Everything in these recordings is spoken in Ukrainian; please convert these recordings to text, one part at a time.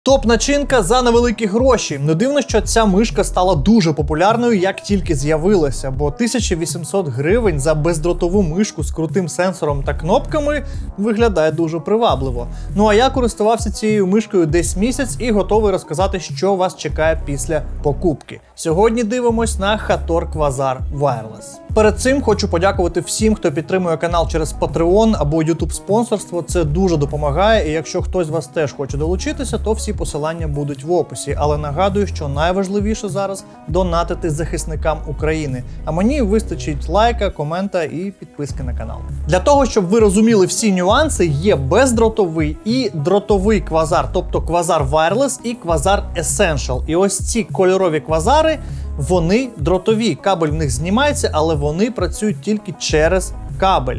Топ-начинка за невеликі гроші. Не дивно, що ця мишка стала дуже популярною, як тільки з'явилася, бо 1800 гривень за бездротову мишку з крутим сенсором та кнопками виглядає дуже привабливо. Ну а я користувався цією мишкою десь місяць і готовий розказати, що вас чекає після покупки. Сьогодні дивимось на Hator Quasar Wireless. Перед цим хочу подякувати всім, хто підтримує канал через Patreon або YouTube спонсорство. Це дуже допомагає, і якщо хтось з вас теж хоче долучитися, то всі посилання будуть в описі. Але нагадую, що найважливіше зараз донатити захисникам України. А мені вистачить лайка, комента і підписки на канал. Для того, щоб ви розуміли всі нюанси, є бездротовий і дротовий квазар, тобто Quasar Wireless і Quasar Essential. І ось ці кольорові квазари, вони дротові, кабель в них знімається, але вони працюють тільки через кабель.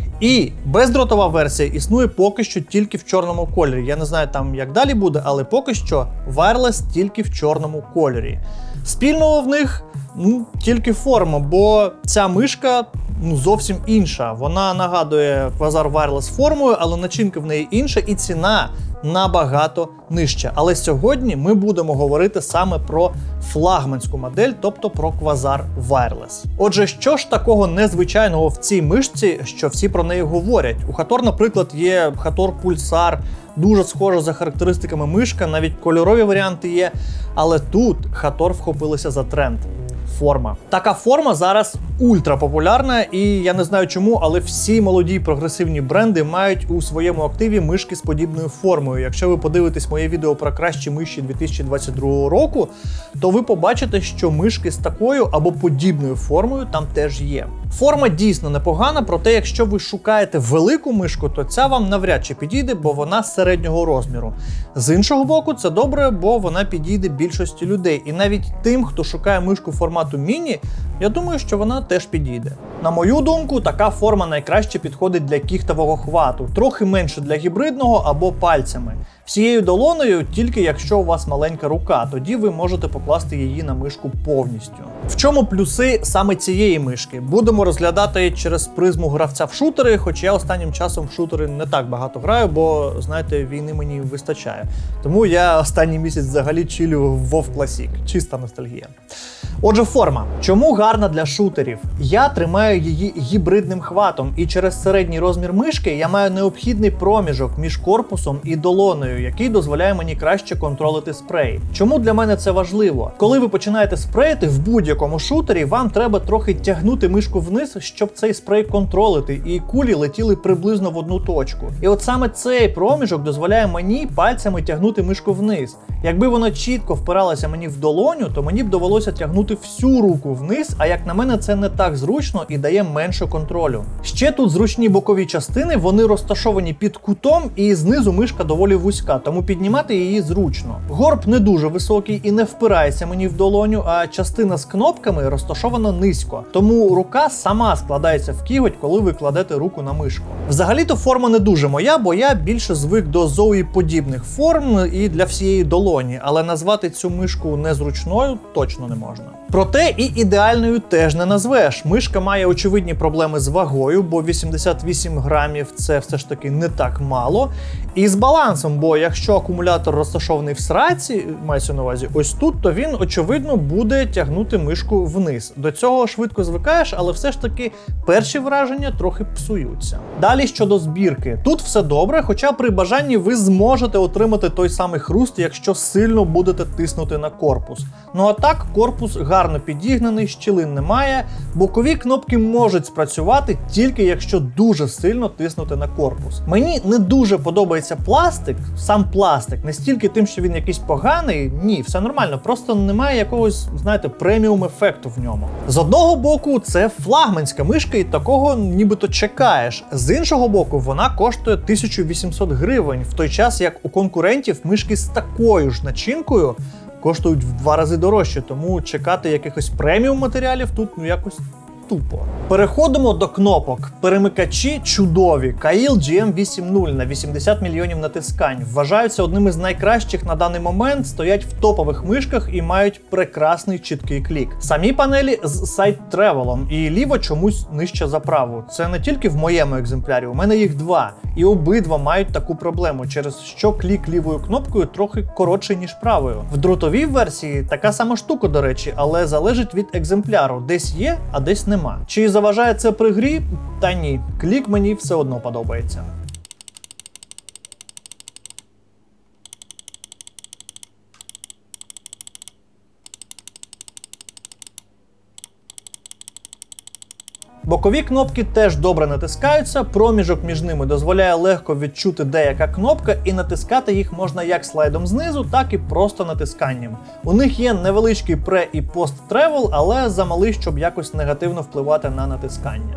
І бездротова версія існує поки що тільки в чорному кольорі. Я не знаю там як далі буде, але поки що Wireless тільки в чорному кольорі. Спільного в них тільки форма, бо ця мишка зовсім інша. Вона нагадує Quasar Wireless формою, але начинка в неї інша і ціна набагато нижча. Але сьогодні ми будемо говорити саме про флагманську модель, тобто про Quasar Wireless. Отже, що ж такого незвичайного в цій мишці, що всі про неї говорять? У Hator, наприклад, є Hator Pulsar, дуже схожа за характеристиками мишка, навіть кольорові варіанти є, але тут Hator вхопилися за тренд. Форма. Така форма зараз ультра популярна, і я не знаю чому, але всі молоді прогресивні бренди мають у своєму активі мишки з подібною формою. Якщо ви подивитесь моє відео про кращі миші 2022 року, то ви побачите, що мишки з такою або подібною формою там теж є. Форма дійсно непогана, проте якщо ви шукаєте велику мишку, то ця вам навряд чи підійде, бо вона середнього розміру. З іншого боку, це добре, бо вона підійде більшості людей. І навіть тим, хто шукає мишку формату міні, я думаю, що вона теж підійде. На мою думку, така форма найкраще підходить для кіхтового хвату, трохи менше для гібридного або пальцями. Всією долоною, тільки якщо у вас маленька рука, тоді ви можете покласти її на мишку повністю. В чому плюси саме цієї мишки? Будемо розглядати через призму гравця в шутери, хоч я останнім часом в шутери не так багато граю, бо, знаєте, війни мені вистачає. Тому я останній місяць взагалі чилю в WoW Classic. Чиста ностальгія. Отже, форма. Чому гарна для шутерів? Я тримаю її гібридним хватом, і через середній розмір мишки я маю необхідний проміжок між корпусом і долоною, який дозволяє мені краще контролити спрей. Чому для мене це важливо? Коли ви починаєте спреїти в будь-якому шутері, вам треба трохи тягнути мишку вниз, щоб цей спрей контролити, і кулі летіли приблизно в одну точку. І от саме цей проміжок дозволяє мені пальцями тягнути мишку вниз. Якби вона чітко впиралася мені в долоню, то мені б довелося тягнути всю руку вниз, а як на мене це не так зручно і дає менше контролю. Ще тут зручні бокові частини, вони розташовані під кутом і знизу мишка доволі вузька, тому піднімати її зручно. Горб не дуже високий і не впирається мені в долоню, а частина з кнопками розташована низько, тому рука сама складається в кіготь, коли ви кладете руку на мишку. Взагалі-то форма не дуже моя, бо я більше звик до Zowie-подібних форм і для всієї долоні, але назвати цю мишку незручною точно не можна. Проте і ідеальною теж не назвеш. Мишка має очевидні проблеми з вагою, бо 88 грамів це все ж таки не так мало. І з балансом, бо якщо акумулятор розташований в сраці, мається на увазі ось тут, то він, очевидно, буде тягнути мишку вниз. До цього швидко звикаєш, але все ж таки перші враження трохи псуються. Далі щодо збірки. Тут все добре, хоча при бажанні ви зможете отримати той самий хруст, якщо сильно будете тиснути на корпус. Ну а так, корпус гарно підігнаний, щілин немає, бокові кнопки можуть спрацювати тільки якщо дуже сильно тиснути на корпус. Мені не дуже подобається пластик, сам пластик, не стільки тим, що він якийсь поганий, ні, все нормально, просто немає якогось, знаєте, преміум ефекту в ньому. З одного боку, це флагманська мишка і такого нібито чекаєш, з іншого боку, вона коштує 1800 гривень, в той час як у конкурентів мишки з такою ж начинкою коштують в 2 рази дорожче, тому чекати якихось преміум матеріалів тут якось тупо. Переходимо до кнопок. Перемикачі чудові. Kailh GM80 на 80 мільйонів натискань. Вважаються одним із найкращих на даний момент, стоять в топових мишках і мають прекрасний чіткий клік. Самі панелі з сайд-тревелом, і ліва чомусь нижче за праву. Це не тільки в моєму екземплярі, у мене їх два. І обидва мають таку проблему, через що клік лівою кнопкою трохи коротший, ніж правою. В дротовій версії така сама штука, до речі, але залежить від екземпляру. Десь є, а десь нема. Чи заважає це при грі? Та ні. Клік мені все одно подобається. Бокові кнопки теж добре натискаються, проміжок між ними дозволяє легко відчути, де яка кнопка, і натискати їх можна як слайдом знизу, так і просто натисканням. У них є невеличкий пре- і пост-тревел, але замалий, щоб якось негативно впливати на натискання.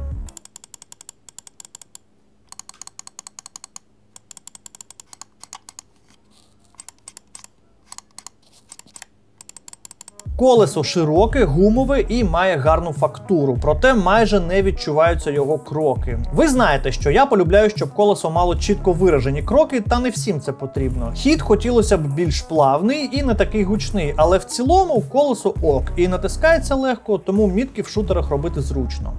Колесо широке, гумове і має гарну фактуру, проте майже не відчуваються його кроки. Ви знаєте, що я полюбляю, щоб колесо мало чітко виражені кроки, та не всім це потрібно. Хід хотілося б більш плавний і не такий гучний, але в цілому колесо ок, і натискається легко, тому мітки в шутерах робити зручно.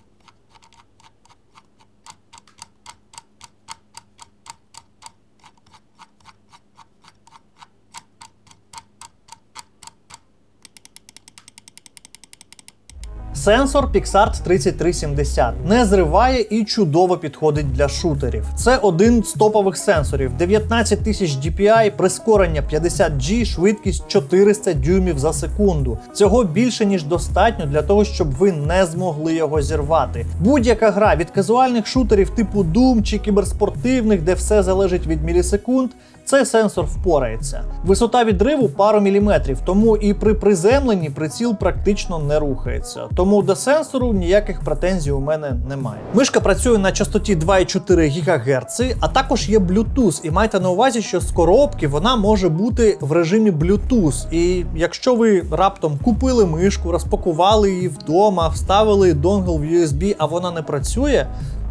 Сенсор PixArt 3370 не зриває і чудово підходить для шутерів. Це один з топових сенсорів. 19 тисяч DPI, прискорення 50G, швидкість 400 дюймів за секунду. Цього більше ніж достатньо для того, щоб ви не змогли його зірвати. Будь-яка гра від казуальних шутерів типу Doom чи кіберспортивних, де все залежить від мілісекунд, цей сенсор впорається. Висота відриву пару міліметрів, тому і при приземленні приціл практично не рухається. Тому до сенсору ніяких претензій у мене немає. Мишка працює на частоті 2,4 ГГц, а також є Bluetooth. І майте на увазі, що з коробки вона може бути в режимі Bluetooth. І якщо ви раптом купили мишку, розпакували її вдома, вставили донгл в USB, а вона не працює,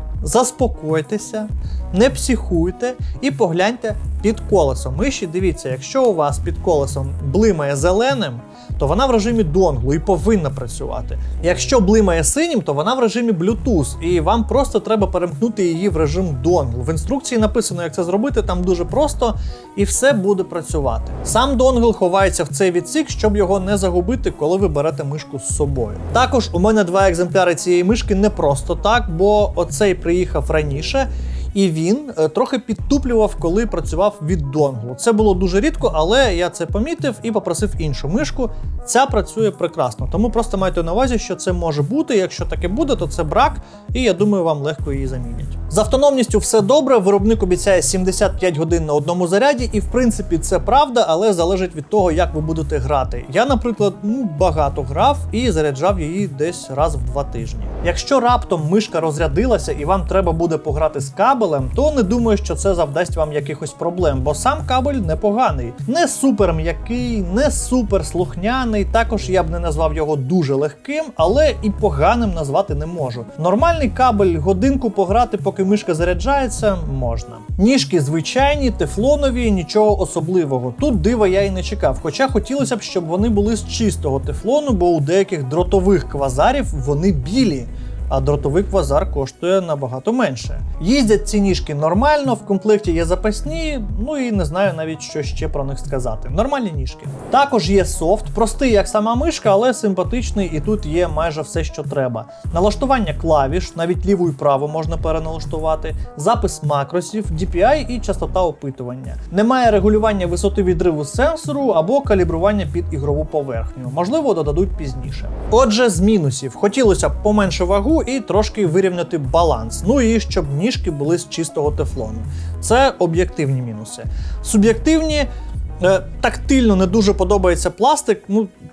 заспокойтеся, не психуйте і погляньте під колесом миші. Дивіться, якщо у вас під колесом блимає зеленим, то вона в режимі донгл і повинна працювати. Якщо блимає синім, то вона в режимі Bluetooth, і вам просто треба перемкнути її в режим донгл. В інструкції написано, як це зробити, там дуже просто, і все буде працювати. Сам донгл ховається в цей відсік, щоб його не загубити, коли ви берете мишку з собою. Також у мене два екземпляри цієї мишки не просто так, бо оцей приїхав раніше, і він трохи підтуплював, коли працював від донглу. Це було дуже рідко, але я це помітив і попросив іншу мишку. Ця працює прекрасно, тому просто майте на увазі, що це може бути. Якщо таке буде, то це брак, і я думаю, вам легко її замінять. З автономністю все добре, виробник обіцяє 75 годин на одному заряді, і в принципі це правда, але залежить від того, як ви будете грати. Я, наприклад, багато грав і заряджав її десь раз в 2 тижні. Якщо раптом мишка розрядилася і вам треба буде пограти з кабелем, то не думаю, що це завдасть вам якихось проблем, бо сам кабель непоганий. Не супер м'який, не супер слухняний, також я б не назвав його дуже легким, але і поганим назвати не можу. Нормальний кабель, годинку пограти, поки мишка заряджається, можна. Ніжки звичайні, тефлонові, нічого особливого. Тут дива я і не чекав, хоча хотілося б, щоб вони були з чистого тефлону, бо у деяких дротових квазарів вони білі. А дротовий квазар коштує набагато менше. Їздять ці ніжки нормально, в комплекті є запасні, ну і не знаю навіть, що ще про них сказати. Нормальні ніжки. Також є софт, простий як сама мишка, але симпатичний, і тут є майже все, що треба. Налаштування клавіш, навіть ліву і праву можна переналаштувати, запис макросів, DPI і частота опитування. Немає регулювання висоти відриву сенсору або калібрування під ігрову поверхню. Можливо, додадуть пізніше. Отже, з мінусів. Хотілося б поменше вагу і трошки вирівняти баланс. Ну і щоб ніжки були з чистого тефлону. Це об'єктивні мінуси. Суб'єктивні, тактильно не дуже подобається пластик,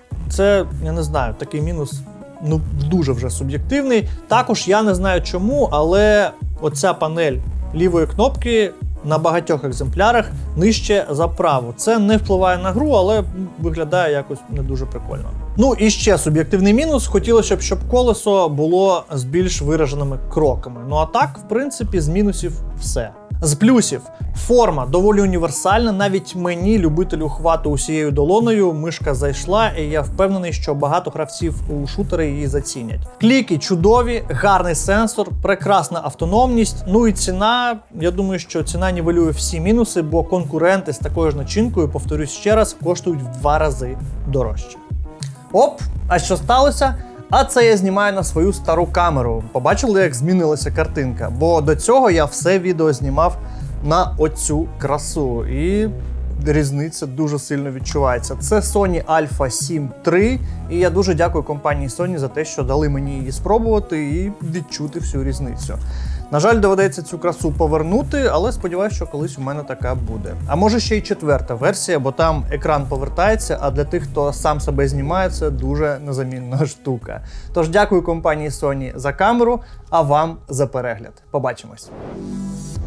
це, я не знаю, такий мінус, дуже вже суб'єктивний. Також я не знаю чому, але оця панель лівої кнопки на багатьох екземплярах нижче за праву. Це не впливає на гру, але виглядає якось не дуже прикольно. Ну і ще суб'єктивний мінус. Хотілося б, щоб колесо було з більш вираженими кроками. Ну а так, в принципі, з мінусів все. З плюсів. Форма доволі універсальна, навіть мені, любителю хвату усією долоною, мишка зайшла, і я впевнений, що багато гравців у шутери її зацінять. Кліки чудові, гарний сенсор, прекрасна автономність, ну і ціна, я думаю, що ціна нівелює всі мінуси, бо конкуренти з такою ж начинкою, повторюсь ще раз, коштують в 2 рази дорожче. Оп, а що сталося? А це я знімаю на свою стару камеру. Побачили, як змінилася картинка? Бо до цього я все відео знімав на оцю красу. І різниця дуже сильно відчувається. Це Sony Alpha 7 III, і я дуже дякую компанії Sony за те, що дали мені її спробувати і відчути всю різницю. На жаль, доведеться цю красу повернути, але сподіваюся, що колись у мене така буде. А може ще й 4-та версія, бо там екран повертається, а для тих, хто сам себе знімає, це дуже незамінна штука. Тож дякую компанії Sony за камеру, а вам за перегляд. Побачимось!